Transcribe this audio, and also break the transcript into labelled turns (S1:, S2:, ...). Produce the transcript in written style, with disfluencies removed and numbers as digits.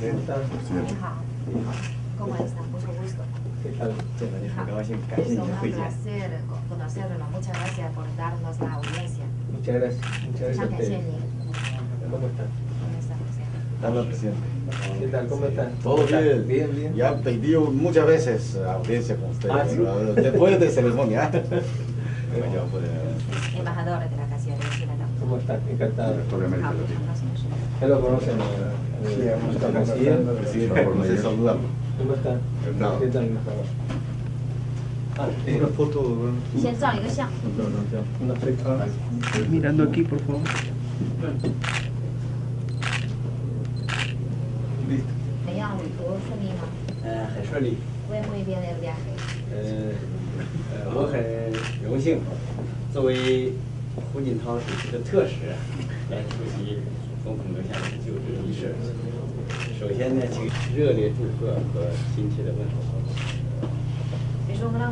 S1: 你好，¿cómo está? Mucho gusto.
S2: ¿Qué tal?
S1: Es un placer conocerlo. Muchas gracias por darnos la audiencia.
S2: Muchas gracias. Muchas
S1: 非常
S2: gracias a
S1: 感谢
S2: ustedes.
S1: 您。
S2: ¿Cómo están?
S1: ¿Cómo está, presidente?
S3: Hola, presidente.
S2: ¿Qué tal? ¿Cómo están?
S3: Todo bien.
S2: Bien, bien.
S3: Ya pedí muchas veces audiencia con usted.
S2: Ah, ¿sí?
S3: Después de ceremonia.
S1: Embajador de la Cancillería.
S2: ¿Cómo están? Encantado.
S1: 好，非常高兴是。
S2: ¿Ya lo conocen?
S3: Sí, hemos
S2: nuestro
S3: estado
S2: canciller.
S3: conversando, presidente, por medio de saludarlo.
S2: ¿Cómo están?
S3: Encantado.
S2: ¿Qué tal, embajador?
S3: Una foto.
S1: 先照一个相。
S2: Una fecha.
S4: Mirando aquí, por favor.
S3: Listo.
S1: 怎样？旅途顺利吗？
S5: 很顺利。
S1: Fue muy bien el viaje.
S5: 我很荣幸作为胡锦涛主席的特使来出席总统阁下的就职仪式。首先呢，请热烈祝贺和亲切的问候。
S1: Es un gran